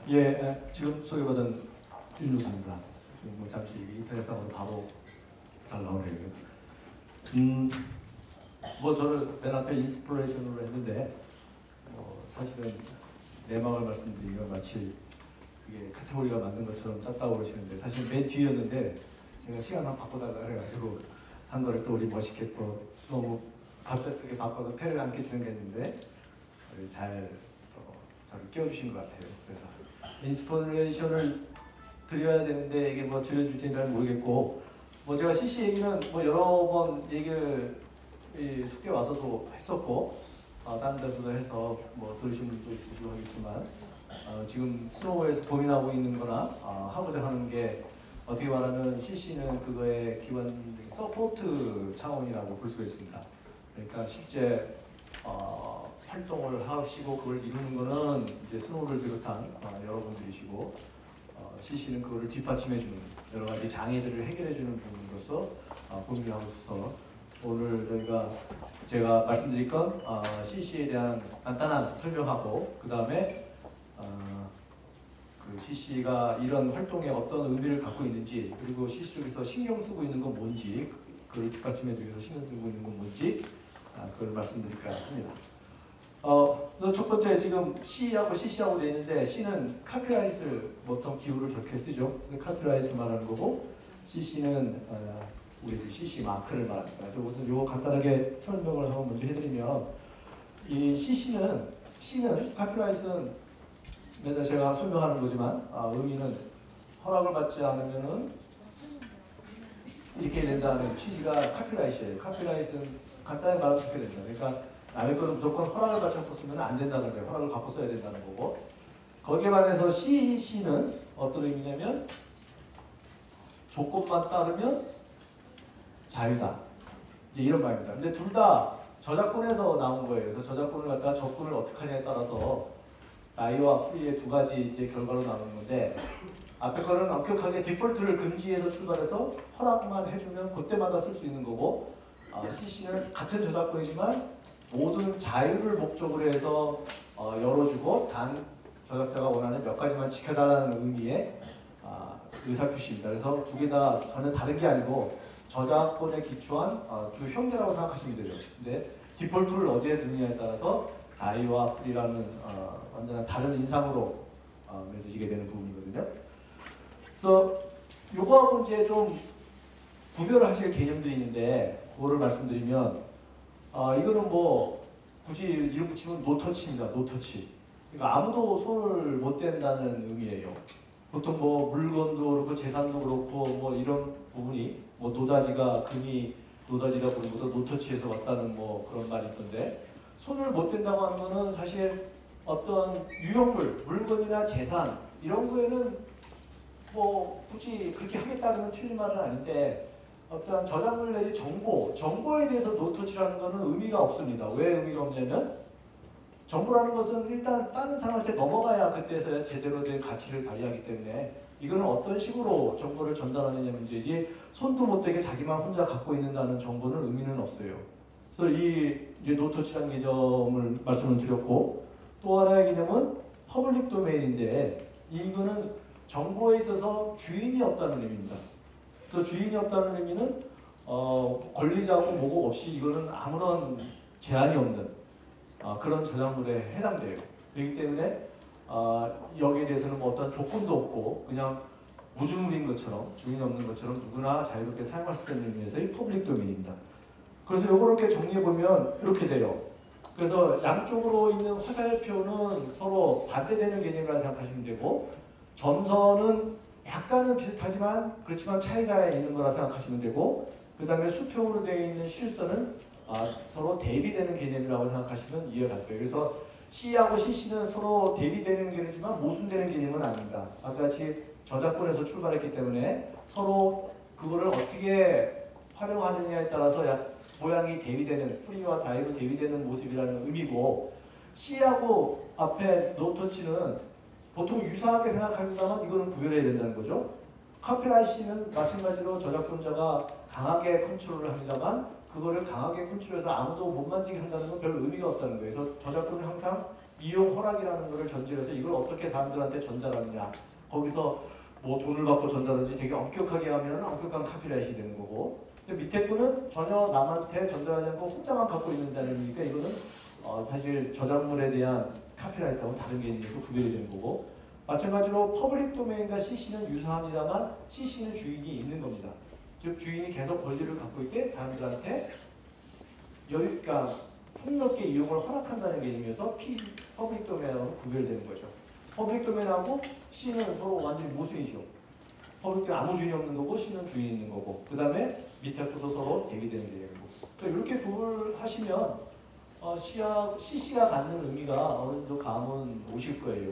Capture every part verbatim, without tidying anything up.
예, 지금 소개받은 윤유수입니다. 지금 뭐 잠시 인터넷상으로 바로 잘 나오네요. 음, 뭐 저를 맨 앞에 인스피레이션으로 했는데 어, 사실은 내막을 말씀드리면 마치 그게 카테고리가 맞는 것처럼 짰다고 그러시는데 사실 맨 뒤였는데 제가 시간만 바꿔달라 그래가지고 한 거를 또 우리 멋있게 또 너무 갑작스럽게 바꿔서 패를 안 끼치는 게 있는데 잘 어, 저를 끼워주신 것 같아요. 그래서 인스피레이션을 드려야 되는데 이게 뭐 드려질지는 잘 모르겠고 뭐 제가 씨씨 얘기는 뭐 여러 번 얘기를 이 숙제 와서도 했었고 어, 다른 데서도 해서 뭐 들으신 분도 있으시고 하겠지만 어, 지금 스노우에서 고민하고 있는 거나 어, 하고자 하는 게 어떻게 말하면 씨씨는 그거의 기본적인 서포트 차원이라고 볼 수가 있습니다. 그러니까 실제 어, 활동을 하시고 그걸 이루는 거는 이제 스노우를 비롯한 어, 여러분들이시고 어, 씨씨는 그거를 뒷받침해주는 여러 가지 장애들을 해결해주는 부분으로서 어, 고민을 하고서 오늘 저희가 제가 말씀드릴 건 어, 씨씨에 대한 간단한 설명하고 그 다음에 어, 그 씨씨가 이런 활동에 어떤 의미를 갖고 있는지 그리고 씨씨 쪽에서 신경 쓰고 있는 건 뭔지 그걸 뒷받침해주기 위해서 신경 쓰고 있는 건 뭔지 아, 그걸 말씀드릴까 합니다. 어, 첫 번째 지금 C하고 씨씨하고 되어 있는데 C는 카피라이트를 어떤 기호를 저렇게 쓰죠. 그래서 카피라이트 말하는 거고 씨씨는 어, 우리 씨씨 마크를 말합니다. 그래서 우선 이거 간단하게 설명을 한번 먼저 해드리면 이 씨씨는 C는 카피라이트는 맨날 제가 설명하는 거지만 아, 의미는 허락을 받지 않으면은 이렇게 된다는 취지가 카피라이트예요. 카피라이트는 간단히 말하면 이렇게 된다. 그러니까 남의 거는 무조건 허락을 받지 않고 쓰면 안 된다는 거예요. 허락을 받고 써야 된다는 거고 거기에 반해서 씨씨는 어떤 의미냐면 조건만 따르면 자유다. 이제 이런 말입니다. 근데 둘 다 저작권에서 나온 거예요. 그래서 저작권을 갖다가 접근을 어떻게 하냐에 따라서 나이와 프리의 두 가지 이제 결과로 나오는 건데 앞에 거는 엄격하게 디폴트를 금지해서 출발해서 허락만 해주면 그때마다 쓸 수 있는 거고 어, 씨씨는 같은 저작권이지만 모든 자유를 목적으로 해서 어, 열어주고 단 저작자가 원하는 몇 가지만 지켜달라는 의미의 어, 의사표시입니다. 그래서 두 개 다 전혀 다른 게 아니고 저작권에 기초한 어, 두 형태라고 생각하시면 돼요. 근데 디폴트를 어디에 두느냐에 따라서 자유와 프리라는 어, 완전한 다른 인상으로 어, 맺어지게 되는 부분이거든요. 그래서 요거하고 이제 좀 구별을 하실 개념들이 있는데 그거를 말씀드리면 어, 이거는 뭐 굳이 이름 붙이면 노터치입니다. 노터치. 그러니까 아무도 손을 못 댄다는 의미예요. 보통 뭐 물건도 그렇고 재산도 그렇고 뭐 이런 부분이 뭐 노다지가 금이 노다지다 보는 것도 노터치에서 왔다는 뭐 그런 말이 있던데 손을 못 댄다고 하는 거는 사실 어떤 유형물, 물건이나 재산 이런 거에는 뭐 굳이 그렇게 하겠다는 틀린 말은 아닌데 어떤 저작물 내지 정보, 정보에 대해서 노터치라는 것은 의미가 없습니다. 왜 의미가 없냐면 정보라는 것은 일단 다른 사람한테 넘어가야 그때서야 제대로 된 가치를 발휘하기 때문에 이거는 어떤 식으로 정보를 전달하느냐 문제지 손도 못 대게 자기만 혼자 갖고 있는다는 정보는 의미는 없어요. 그래서 이 이제 노터치라는 개념을 말씀을 드렸고 또 하나의 개념은 퍼블릭 도메인인데 이거는 정보에 있어서 주인이 없다는 의미입니다. 그래서 주인이 없다는 의미는 어, 권리자고 뭐고 없이 이거는 아무런 제한이 없는 어, 그런 저작물에 해당돼요. 그렇기 때문에 어, 여기에 대해서는 뭐 어떤 조건도 없고 그냥 무주물인 것처럼 주인 없는 것처럼 누구나 자유롭게 사용할 수 있는 의미에서의 퍼블릭 도메인입니다. 그래서 이렇게 정리해보면 이렇게 돼요. 그래서 양쪽으로 있는 화살표는 서로 반대되는 개념이라고 생각하시면 되고 점선은 약간은 비슷하지만 그렇지만 차이가 있는 거라 생각하시면 되고 그 다음에 수평으로 되어 있는 실선은 아, 서로 대비되는 개념이라고 생각하시면 이해가 갈 거예요. 그래서 C하고 씨씨는 서로 대비되는 개념이지만 모순되는 개념은 아닙니다. 아까 같이 저작권에서 출발했기 때문에 서로 그거를 어떻게 활용하느냐에 따라서 약 모양이 대비되는 프리와 다이로 대비되는 모습이라는 의미고 C하고 앞에 노터치는 보통 유사하게 생각합니다만 이거는 구별해야 된다는 거죠. 카피라이트는 마찬가지로 저작권자가 강하게 컨트롤을 합니다만 그거를 강하게 컨트롤해서 아무도 못 만지게 한다는 건 별 의미가 없다는 거예요. 그래서 저작권은 항상 이용 허락이라는 것을 전제해서 이걸 어떻게 사람들한테 전달하느냐. 거기서 뭐 돈을 받고 전달하든지 되게 엄격하게 하면 엄격한 카피라이트이 되는 거고, 근데 밑에 분은 전혀 남한테 전달하지 않고 혼자만 갖고 있는다는 의미니까 이거는 어 사실 저작물에 대한 카피라이트하고는 다른 개념에서 구별이 되는 거고, 마찬가지로 퍼블릭 도메인과 씨씨는 유사합니다만 씨씨는 주인이 있는 겁니다. 즉 주인이 계속 권리를 갖고 있게 사람들한테 여유, 그러니까 폭넓게 이용을 허락한다는 개념에서 P, 퍼블릭 도메인하고는 구별되는 거죠. 퍼블릭 도메인하고 C는 서로 완전히 모순이죠. 퍼블릭 도메인 아무 주인이 없는 거고 C는 주인이 있는 거고, 그 다음에 밑에 것도 서로 대비되는 개념이고. 이렇게 구분하시면 어, C가, 씨씨가 갖는 의미가 어느 정도 감은 오실 거예요.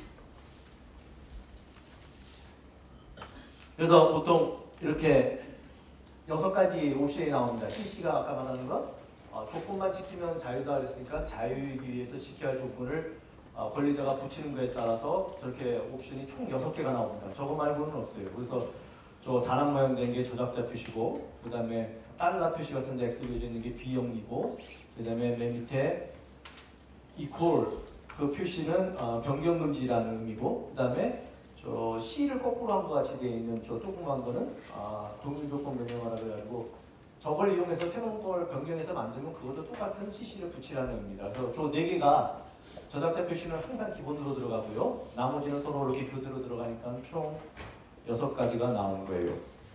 그래서 보통 이렇게 여섯 가지 옵션이 나옵니다. 씨씨가 아까 말하는 거 어, 조건만 지키면 자유다 그랬으니까 자유이기 위해서 지켜야 할 조건을 어, 권리자가 붙이는 거에 따라서 저렇게 옵션이 총 여섯 개가 나옵니다. 저거 말고는 없어요. 그래서 저 사람 모양 된 게 저작자 표시고, 그 다음에 달러 표시 같은 데 X 그려져 있는 게 비영리고, 그 다음에 맨 밑에 equal 그 표시는 어, 변경 금지라는 의미고, 그 다음에 저 C를 거꾸로 한 것 같이 되어 있는 저 조그만 거는 아, 동일 조건 변경하라 그래가지고 저걸 이용해서 새로운 걸 변경해서 만들면 그것도 똑같은 씨씨를 붙이라는 의미입니다. 그래서 저 네 개가 저작자 표시는 항상 기본으로 들어가고요. 나머지는 서로 이렇게 교대로 들어가니까 총 여섯 가지가 나오는 거예요.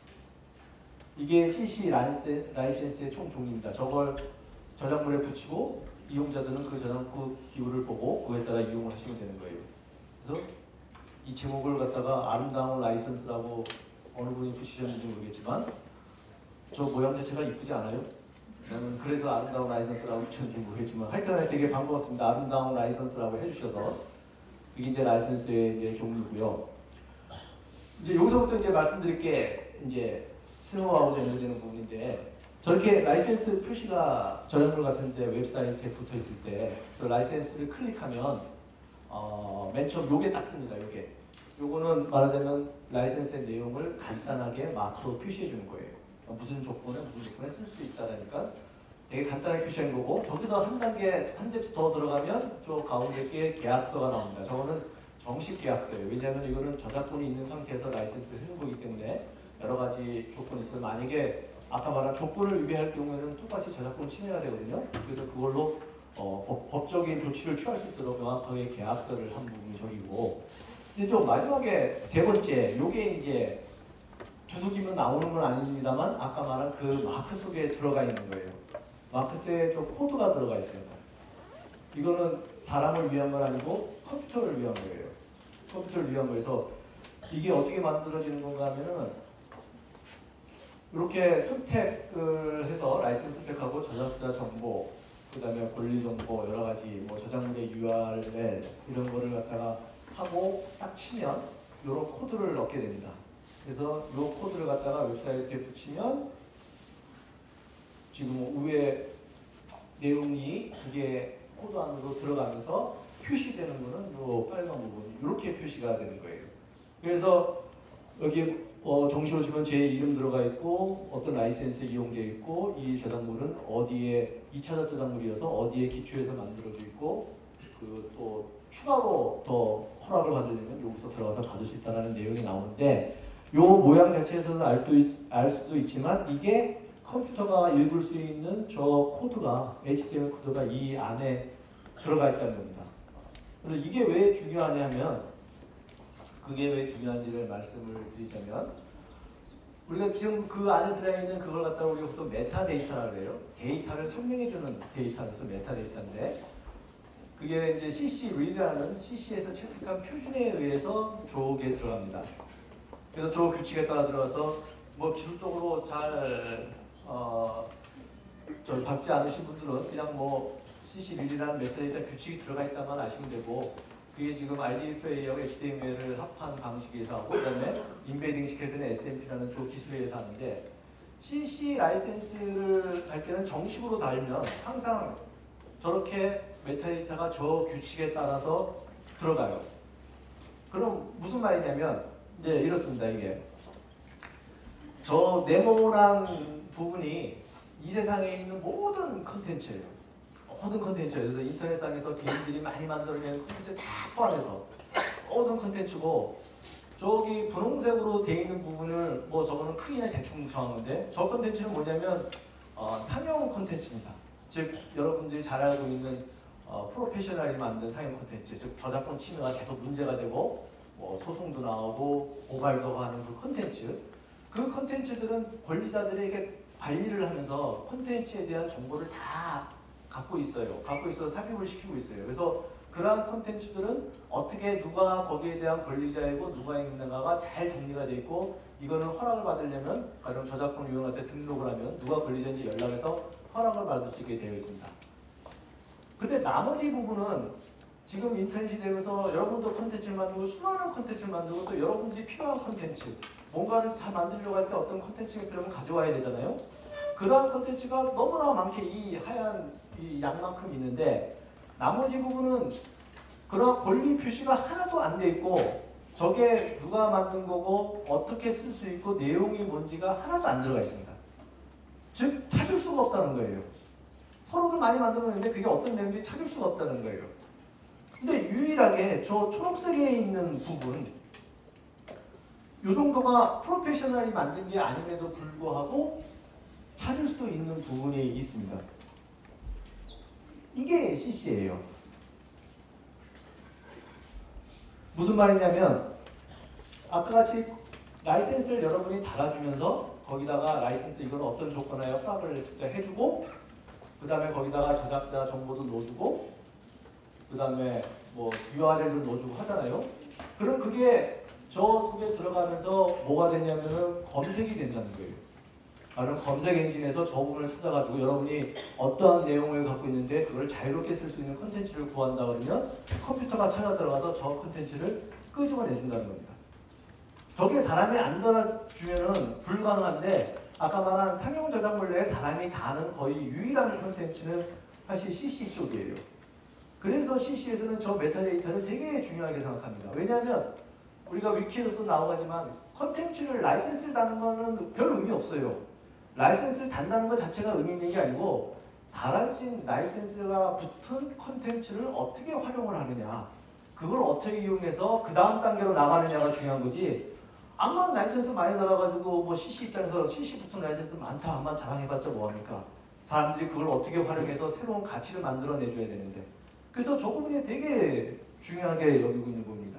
이게 씨씨 라이센, 라이센스의 총 종류입니다. 저걸 저작물에 붙이고 이용자들은 그 저작물 기호를 보고 그에 따라 이용을 하시면 되는 거예요. 그래서 이 제목을 갖다가 아름다운 라이선스라고 어느 분이 붙이셨는지 모르겠지만 저 모양 자체가 이쁘지 않아요? 저는 그래서 아름다운 라이선스라고 붙였는지 모르겠지만 하여튼 되게 반가웠습니다. 아름다운 라이선스라고 해주셔서 이게 이제 라이선스의 이제 종류고요. 이제 여기서부터 이제 말씀드릴 게 이제 스노우하고 연결되는 부분인데, 저렇게 라이센스 표시가 저작물 같은데 웹사이트에 붙어 있을 때 그 라이센스를 클릭하면 어, 맨 처음 요게 딱 뜹니다. 요게. 요거는 말하자면 라이센스의 내용을 간단하게 마크로 표시해 주는 거예요. 무슨 조건에 무슨 조건에 쓸 수 있다라니까 되게 간단하게 표시한 거고, 저기서 한 단계 한 뎁스 더 들어가면 저 가운데 게 계약서가 나옵니다. 저거는 정식 계약서예요. 왜냐하면 이거는 저작권이 있는 상태에서 라이센스를 해준 거기 때문에 여러 가지 조건이 있어요. 만약에 아까 말한 조건을 위배할 경우에는 똑같이 저작권 침해가 되거든요. 그래서 그걸로 어, 법, 법적인 조치를 취할 수 있도록 명확하게 계약서를 한 부분이 저기고, 이제 좀 마지막에 세 번째, 요게 이제 두둑이면 나오는 건 아닙니다만 아까 말한 그 마크 속에 들어가 있는 거예요. 마크스에 좀 코드가 들어가 있어요. 이거는 사람을 위한 건 아니고 컴퓨터를 위한 거예요. 컴퓨터를 위한 거여서 이게 어떻게 만들어지는 건가 하면은 이렇게 선택을 해서 라이센스 선택하고 저작자 정보, 그 다음에 권리 정보, 여러 가지 뭐 저작물의 유알엘 이런 거를 갖다가 하고 딱 치면 이런 코드를 넣게 됩니다. 그래서 이 코드를 갖다가 웹사이트에 붙이면 지금 위에 내용이 이게 코드 안으로 들어가면서 표시되는 거는 이 빨간 부분 이렇게 표시가 되는 거예요. 그래서 여기 어 정식으로 치면 제 이름 들어가 있고 어떤 라이센스에 이용되어 있고 이 저작물은 어디에 이 차 저작물이어서 어디에 기초해서 만들어져 있고 그 또 추가로 더 허락을 받으려면 여기서 들어가서 받을 수 있다는 내용이 나오는데, 요 모양 자체에서는 알, 알 수도 있지만 이게 컴퓨터가 읽을 수 있는 저 코드가 에이치티엠엘 코드가 이 안에 들어가 있다는 겁니다. 그래서 이게 왜 중요하냐면, 그게 왜 중요한지를 말씀을 드리자면, 우리가 지금 그 안에 들어있는 그걸 갖다가 우리가 보통 메타데이터라고 해요. 데이터를 설명해주는 데이터로서 메타데이터인데, 그게 이제 씨씨 릴이라는 씨씨에서 채택한 표준에 의해서 저게 들어갑니다. 그래서 저 규칙에 따라 들어가서 뭐 기술적으로 잘 어, 저 밟지 않으신 분들은 그냥 뭐 씨씨 릴이라는 메타데이터 규칙이 들어가 있다만 아시면 되고, 그게 지금 알디에프에이하고 에이치티엠엘을 합한 방식에서 하고 그다음에 인베딩 시킬 때는 에스엠피라는 저 기술에 의해서 하는데, 씨씨 라이센스를 할 때는 정식으로 달면 항상 저렇게 메타데이터가 저 규칙에 따라서 들어가요. 그럼 무슨 말이냐면 이제 이렇습니다. 이게 저 네모란 부분이 이 세상에 있는 모든 컨텐츠예요. 모든 컨텐츠, 그래서 인터넷상에서 개인들이 많이 만들어내는 컨텐츠 다 포함해서 모든 컨텐츠고, 저기 분홍색으로 되어 있는 부분을 뭐 저거는 크기는 대충 정한 건데, 저 컨텐츠는 뭐냐면 어, 상용 컨텐츠입니다. 즉 여러분들이 잘 알고 있는 어, 프로페셔널이 만든 상용 컨텐츠, 즉 저작권 침해가 계속 문제가 되고 뭐 소송도 나오고 고발도 하는 그 컨텐츠, 그 컨텐츠들은 권리자들에게 관리를 하면서 컨텐츠에 대한 정보를 다 갖고 있어요. 갖고 있어서 삽입을 시키고 있어요. 그래서 그러한 컨텐츠들은 어떻게 누가 거기에 대한 권리자이고 누가 있는가가 잘 정리가 돼 있고, 이거는 허락을 받으려면 가령 저작권 위원한테 등록을 하면 누가 권리자인지 연락해서 허락을 받을 수 있게 되어 있습니다. 근데 나머지 부분은 지금 인터넷 시대에서 여러분도 컨텐츠를 만들고 수많은 컨텐츠를 만들고 또 여러분들이 필요한 컨텐츠, 뭔가를 잘 만들려고 할 때 어떤 컨텐츠가 필요하면 가져와야 되잖아요. 그러한 컨텐츠가 너무나 많게 이 하얀 이 양만큼 있는데, 나머지 부분은 그런 권리 표시가 하나도 안 돼 있고 저게 누가 만든 거고 어떻게 쓸 수 있고 내용이 뭔지가 하나도 안 들어가 있습니다. 즉 찾을 수가 없다는 거예요. 서로들 많이 만들어냈는데 그게 어떤 내용인지 찾을 수가 없다는 거예요. 근데 유일하게 저 초록색에 있는 부분, 이 정도가 프로페셔널이 만든 게 아님에도 불구하고 찾을 수 있는 부분이 있습니다. 이게 씨씨예요. 무슨 말이냐면 아까 같이 라이센스를 여러분이 달아주면서 거기다가 라이센스 이거는 어떤 조건하에 허락을 했을 때 해주고, 그 다음에 거기다가 제작자 정보도 넣어주고, 그 다음에 뭐 유알엘도 넣어주고 하잖아요. 그럼 그게 저 속에 들어가면서 뭐가 되냐면은 검색이 된다는 거예요. 바로 검색 엔진에서 저 부분을 찾아가지고 여러분이 어떠한 내용을 갖고 있는데 그걸 자유롭게 쓸 수 있는 컨텐츠를 구한다 그러면 컴퓨터가 찾아 들어가서 저 컨텐츠를 끄집어내준다는 겁니다. 저게 사람이 안 달아주면은 불가능한데, 아까 말한 상용 저작물 내에 사람이 다는 거의 유일한 컨텐츠는 사실 씨씨 쪽이에요. 그래서 씨씨에서는 저 메타데이터를 되게 중요하게 생각합니다. 왜냐하면 우리가 위키에서도 나오지만 컨텐츠를 라이센스를 다는 거는 별 의미 없어요. 라이센스를 단다는 것 자체가 의미 있는 게 아니고 달아진 라이센스가 붙은 컨텐츠를 어떻게 활용을 하느냐, 그걸 어떻게 이용해서 그 다음 단계로 나가느냐가 중요한 거지, 암만 라이센스 많이 달아가지고 뭐 씨씨 입장에서 씨씨 붙은 라이센스 많다 암만 자랑해봤자 뭐합니까? 사람들이 그걸 어떻게 활용해서 새로운 가치를 만들어내줘야 되는데, 그래서 저 부분이 되게 중요하게 여기고 있는 부분입니다.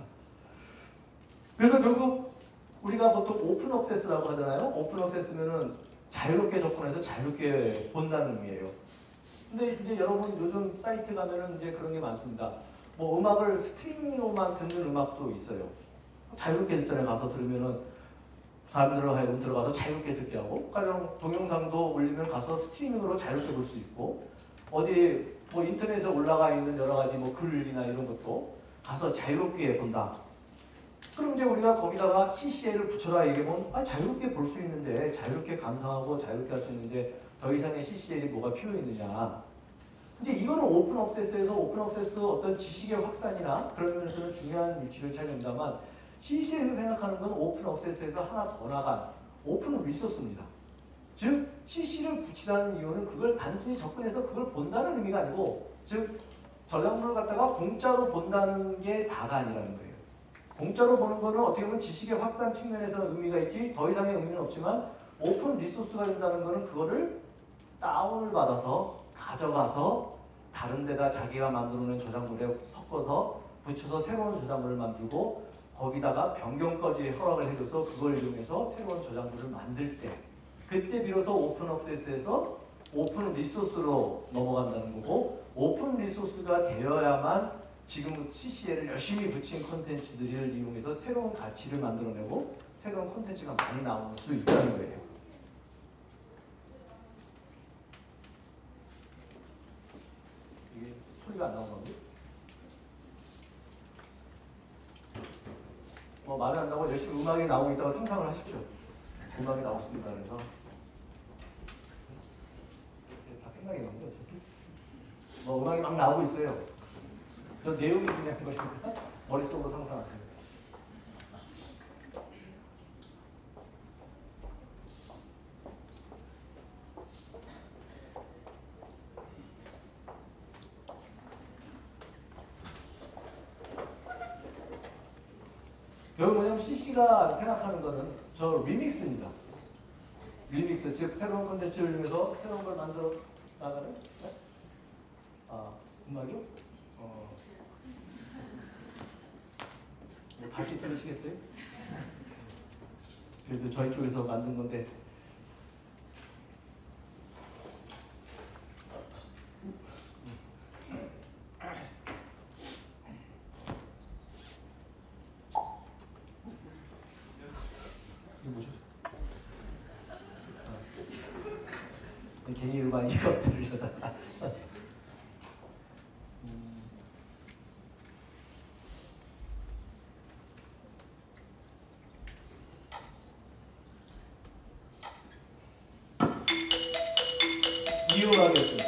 그래서 결국 우리가 보통 오픈 억세스라고 하잖아요. 오픈 억세스면은 자유롭게 접근해서 자유롭게 본다는 의미예요. 근데 이제 여러분 요즘 사이트 가면은 이제 그런 게 많습니다. 뭐 음악을 스트리밍으로만 듣는 음악도 있어요. 자유롭게 듣잖아요. 가서 들으면은 사람들로 하여금 들어가서 자유롭게 듣게 하고, 가령 동영상도 올리면 가서 스트리밍으로 자유롭게 볼 수 있고, 어디 뭐 인터넷에 올라가 있는 여러 가지 뭐 글이나 이런 것도 가서 자유롭게 본다. 그럼 이제 우리가 거기다가 씨씨엘을 붙여라 얘기하면 아, 자유롭게 볼 수 있는데, 자유롭게 감상하고 자유롭게 할 수 있는데 더 이상의 씨씨엘이 뭐가 필요 있느냐. 이제 이거는 오픈 억세스에서 오픈 억세스도 어떤 지식의 확산이나 그런 면에서는 중요한 위치를 차지한다만, 씨씨엘에서 생각하는 건 오픈 억세스에서 하나 더 나간 오픈 리소스입니다. 즉 씨씨를 붙이라는 이유는 그걸 단순히 접근해서 그걸 본다는 의미가 아니고, 즉 저작물을 갖다가 공짜로 본다는 게 다가 아니라는 거예요. 공짜로 보는 거는 어떻게 보면 지식의 확산 측면에서는 의미가 있지 더 이상의 의미는 없지만, 오픈 리소스가 된다는 거는 그거를 다운을 받아서 가져가서 다른 데다 자기가 만들어낸 저작물에 섞어서 붙여서 새로운 저작물을 만들고, 거기다가 변경까지 허락을 해줘서 그걸 이용해서 새로운 저작물을 만들 때, 그때 비로소 오픈 억세스에서 오픈 리소스로 넘어간다는 거고, 오픈 리소스가 되어야만 지금 씨씨엘을 열심히 붙인 콘텐츠들을 이용해서 새로운 가치를 만들어내고 새로운 콘텐츠가 많이 나올 수 있다는 거예요. 이게 소리가 안 나오는 건지? 뭐 말을 한다고 열심히 음악이 나오고 있다고 상상을 하십시오. 음악이 나왔습니다. 그래서 다 끝나게 나오죠. 뭐 음악이 막 나오고 있어요. 저 내용이 중요한 거니까 머릿속으로 상상하세요. 여기 뭐냐면 씨씨가 생각하는 것은 저 리믹스입니다. 리믹스, 즉 새로운 콘텐츠를 위해서 새로운 걸 만들어 나가는. 네? 아, 음악이요? 어. 뭐 다시 들으시겠어요? 그래서 저희 쪽에서 만든 건데. 이거 뭐죠? 아. 괜히 음악 이거 들으려다가. 음. 이 음악이었습니다.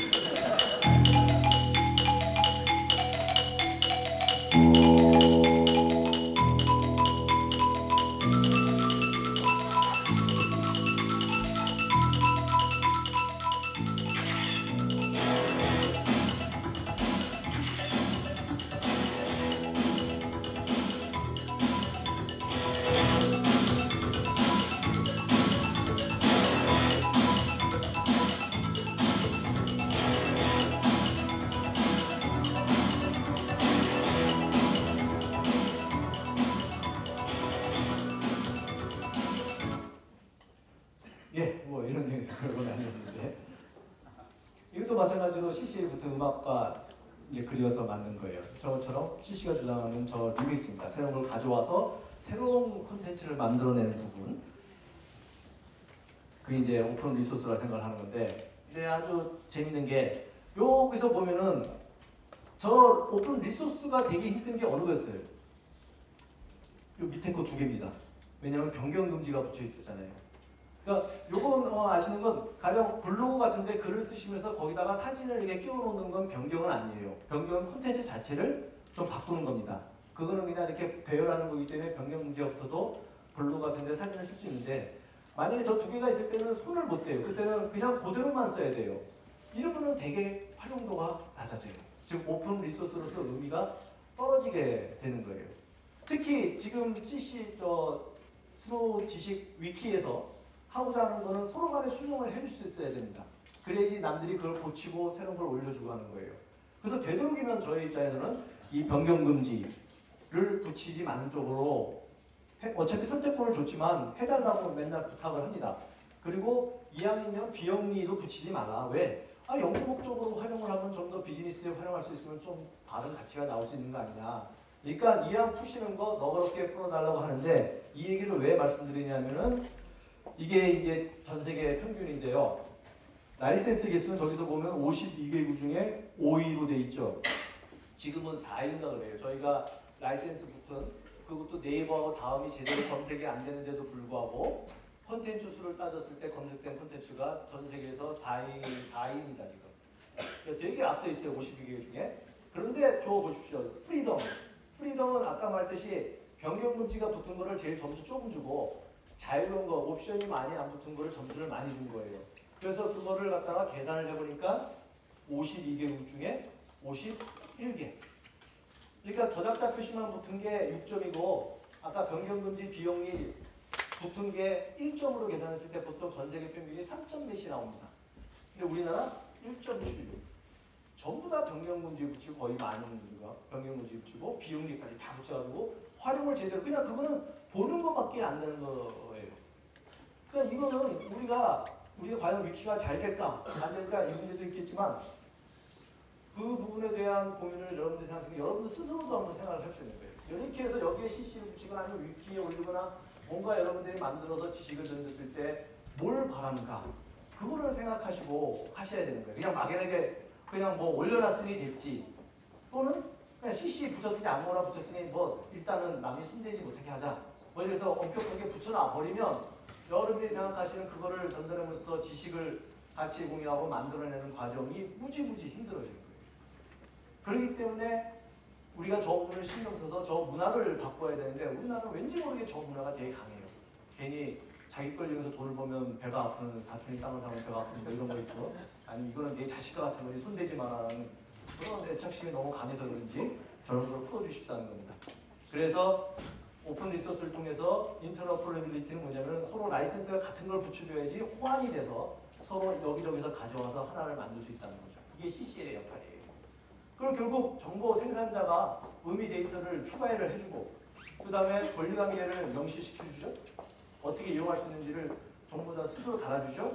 예, 뭐 이런 내용에서 그런 건 아니었는데 이것도 마찬가지로 씨씨부터 음악과 이제 그려서 만든 거예요. 저처럼 씨씨가 주장하는 저 리믹스입니다. 새로운 걸 가져와서 새로운 콘텐츠를 만들어내는 부분, 그게 이제 오픈 리소스라 생각을 하는 건데, 근데 아주 재밌는 게 여기서 보면은 저 오픈 리소스가 되게 힘든 게 어느 거였어요? 요 밑에 거 두 개입니다. 왜냐하면 변경 금지가 붙여 있잖아요. 그러니까 요건 어, 아시는 건 가령 블로그 같은데 글을 쓰시면서 거기다가 사진을 이렇게 끼워 놓는 건 변경은 아니에요. 변경은 콘텐츠 자체를 좀 바꾸는 겁니다. 그거는 그냥 이렇게 배열하는 거기 때문에 변경 금지부터도 블로그 같은데 사진을 쓸 수 있는데, 만약에 저 두 개가 있을 때는 손을 못 대요. 그때는 그냥 그대로만 써야 돼요. 이러면은 되게 활용도가 낮아져요. 즉 오픈 리소스로서 의미가 떨어지게 되는 거예요. 특히 지금 씨씨 저 스노우 지식 위키에서 하고자 하는 거는 서로 간에 수정을 해줄 수 있어야 됩니다. 그래야지 남들이 그걸 고치고 새로운 걸 올려주고 하는 거예요. 그래서 되도록이면 저희 입장에서는 이 변경 금지를 붙이지 않은 쪽으로 해, 어차피 선택권을 줬지만 해달라고 맨날 부탁을 합니다. 그리고 이왕이면 비영리도 붙이지 마라. 왜? 아, 연구 목적으로 활용을 하면 좀 더 비즈니스에 활용할 수 있으면 좀 다른 가치가 나올 수 있는 거 아니냐. 그러니까 이왕 푸시는 거 너그럽게 풀어달라고 하는데, 이 얘기를 왜 말씀드리냐면은 이게 이제 전 세계 평균인데요. 라이센스 개수는 저기서 보면 오십이 개국 중에 오 위로 돼 있죠. 지금은 사 위인가 그래요. 저희가 라이센스 붙은, 그것도 네이버하고 다음이 제대로 검색이 안 되는데도 불구하고 콘텐츠 수를 따졌을 때 검색된 콘텐츠가 전 세계에서 사 위, 사 위입니다 지금. 그러니까 되게 앞서 있어요. 오십이 개 중에. 그런데 저 보십시오. 프리덤. 프리덤은 아까 말했듯이 변경 금지가 붙은 거를 제일 점수 조금 주고, 자유로운 거, 옵션이 많이 안 붙은 거를 점수를 많이 준 거예요. 그래서 그거를 갖다가 계산을 해보니까 오십이 개국 중에 오십일 개. 그러니까 저작자 표시만 붙은 게 육 점이고, 아까 변경금지 비용이 붙은 게 일 점으로 계산했을 때 보통 전 세계 평균이 삼 점 몇이 나옵니다. 근데 우리나라 일 점 칠육. 전부 다 변경금지 붙이고, 거의 많은 문제가 변경금지 붙이고 비용리까지 다 붙여가지고 활용을 제대로, 그냥 그거는 보는 것밖에 안 되는 거예요. 그러니까 이거는 우리가 우리가 과연 위키가 잘 될까 안 될까 이 문제도 있겠지만, 그 부분에 대한 고민을 여러분들이 생각하시면 여러분들 스스로도 한번 생각을 할 수 있는 거예요. 이렇게 해서 여기에 씨씨를 붙이거나 아니면 위키에 올리거나 뭔가 여러분들이 만들어서 지식을 던졌을 때 뭘 바라는가, 그거를 생각하시고 하셔야 되는 거예요. 그냥 막연하게 그냥 뭐 올려놨으니 됐지, 또는 그냥 씨씨 붙였으니 아무거나 붙였으니 뭐 일단은 남이 손대지 못하게 하자, 뭐 이래서 엄격하게 붙여놔 버리면 여러분들이 생각하시는 그거를 전달하면서 지식을 같이 공유하고 만들어내는 과정이 무지무지 힘들어질 거예요. 그렇기 때문에 우리가 저 부분을 신경 써서 저 문화를 바꿔야 되는데, 우리나라는 왠지 모르게 저 문화가 되게 강해요. 괜히 자기 걸 이용해서 돈을 벌면 배가 아프는, 사촌이 땅을 사면 배가 아프는 거 이런 거 있고, 아니면 이거는 내 자식과 같은 거니 손대지 마라는 그런 애착심이 너무 강해서 그런지 저런 걸 풀어주십사는 겁니다. 그래서 오픈 리소스를 통해서 인터로퍼러빌리티는 뭐냐면 서로 라이센스가 같은 걸 붙여줘야지 호환이 돼서 서로 여기저기서 가져와서 하나를 만들 수 있다는 거죠. 이게 씨씨엘의 역할이에요. 그럼 결국 정보 생산자가 의미 데이터를 추가를 해주고 그 다음에 권리관계를 명시시켜주죠. 어떻게 이용할 수 있는지를 전부 다 스스로 달아주죠.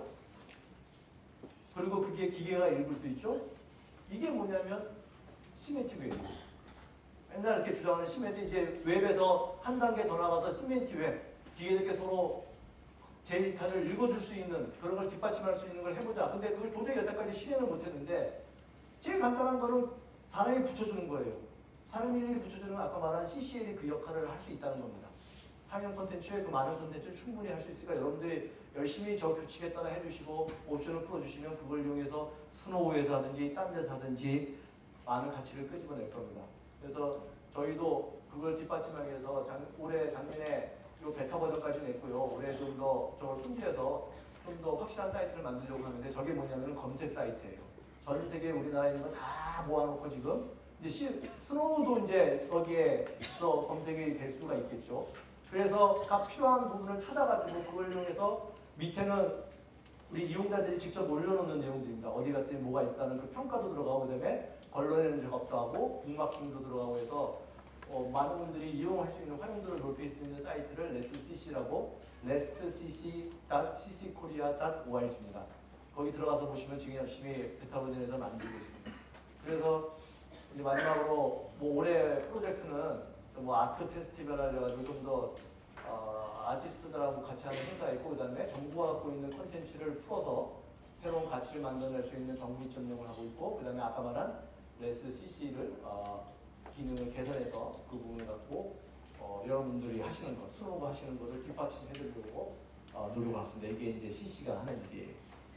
그리고 그게 기계가 읽을 수 있죠. 이게 뭐냐면 시멘틱 웹이에요. 맨날 이렇게 주장하는 시멘틱, 이제 웹에서 한 단계 더 나가서 시멘틱 웹, 기계들께 서로 데이터를 읽어줄 수 있는 그런 걸 뒷받침할 수 있는 걸 해보자. 근데 그걸 도저히 여태까지 실행을 못했는데 제일 간단한 거는 사람이 붙여주는 거예요. 사람이 일일이 붙여주는 아까 말한 씨씨엘이 그 역할을 할 수 있다는 겁니다. 상용 콘텐츠에 그 많은 콘텐츠를 충분히 할 수 있으니까 여러분들이 열심히 저 규칙에 따라 해주시고 옵션을 풀어주시면 그걸 이용해서 스노우에서 하든지 딴 데서 하든지 많은 가치를 끄집어낼 겁니다. 그래서 저희도 그걸 뒷받침하기 위해서 작, 올해 작년에 요 베타 버전까지 냈고요. 올해 좀 더 저걸 품질해서 좀 더 확실한 사이트를 만들려고 하는데 저게 뭐냐면 검색 사이트예요. 전 세계 우리나라에 있는 거 다 모아놓고 지금 이제 시, 스노우도 이제 거기에서 검색이 될 수가 있겠죠. 그래서 각 필요한 부분을 찾아가지고 그걸 이용해서 밑에는 우리 이용자들이 직접 올려놓는 내용들입니다. 어디 갔더니 뭐가 있다는 그 평가도 들어가고 그다음에 걸러내는 작업도 하고 북마킹도 들어가고 해서 어, 많은 분들이 이용할 수 있는 활용도를 높일 수 있는 사이트를 레스씨씨라고 레스씨씨 닷 씨씨코리아 닷 오알지입니다. 거기 들어가서 보시면 지금 열심히 베타 버전에서 만들고 있습니다. 그래서 이제 마지막으로 뭐 올해 프로젝트는 뭐 아트 페스티벌이라 해가지고 좀 더 어, 아티스트들하고 같이 하는 행사가 있고 그 다음에 정부가 갖고 있는 콘텐츠를 풀어서 새로운 가치를 만들어낼 수 있는 정부 전용을 하고 있고 그 다음에 아까 말한 레스씨씨를 어, 기능을 개선해서 그 부분을 갖고 어, 여러분들이 하시는 것, 스노우가 하시는 것을 뒷받침해드리려고 어, 노력을 했습니다. 이게 이제 씨씨가 하는 일이에요.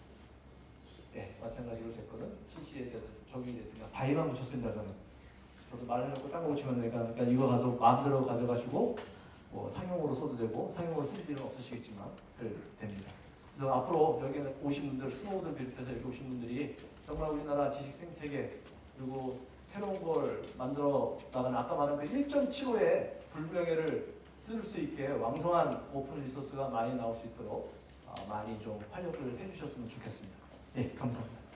네, 마찬가지로 제 거는 씨씨에 대해서 적용이 됐습니다. 바이만 붙였습니다, 저는. 저도 말해놓고 딴 거 붙이면 되니까 그러니까 이거 가서 마음대로 가져가시고 뭐 상용으로 써도 되고 상용으로 쓸 일은 없으시겠지만 됩니다. 그래서 앞으로 여기는 오신 분들, 스노우들 비롯해서 여기 오신 분들이 정말 우리나라 지식 생태계 그리고 새로운 걸 만들어 나가는 아까 말한 그 일 점 칠오의 불명예를 쓸 수 있게 왕성한 오픈 리소스가 많이 나올 수 있도록 많이 좀 활력을 해주셨으면 좋겠습니다. 네, 감사합니다.